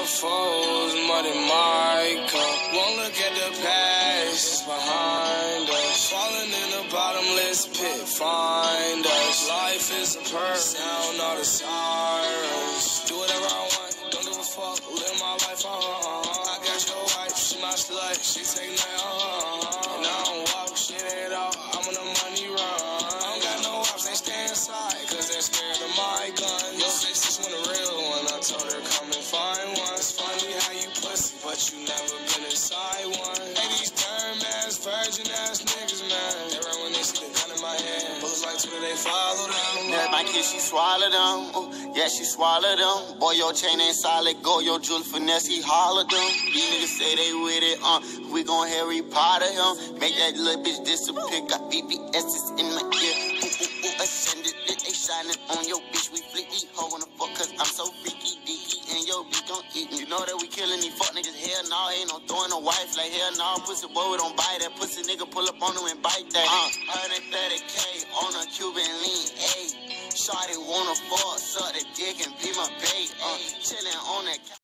foes, muddy my cup. Won't look at the past, it's behind us. Falling in the bottomless pit, find us. Life is a perk, sound all the sirens. Do whatever I want, don't give a fuck, live my life, I got your wife, she my slut, she take me, and I don't walk shit at all, I'm on a money run. I don't got no ops, they stay inside, cause they're scared of my gun. Yo, 6 want a real one, I told her come and find one. It's funny how you pussy, but you never been inside one. Hey, these term-ass, virgin-ass niggas, man. They run when they see the gun in my hand. Bullets like Twitter, they follow them. That's my kid, she swallowed them. Ooh, yeah, she swallowed them. Boy, your chain ain't solid. Go, your jewel finesse, he hollered them. These niggas say they with it, we gon' Harry Potter him. Make that little bitch disappear. Got BBS's in my ear. Ascended, they shining on your bitch. We flick these hoe in the fuck, cause I'm so freaky, deaky. And your bitch gon' eat me. You know that we killing these fuck niggas. Hell no, ain't no throwing no wife. Like hell no, pussy boy, we don't buy that. Pussy nigga pull up on him and bite that. 130K on a Cuban lean, ayy. Shawty wanna fuck, suck the dick and be my babe. Chillin' on that.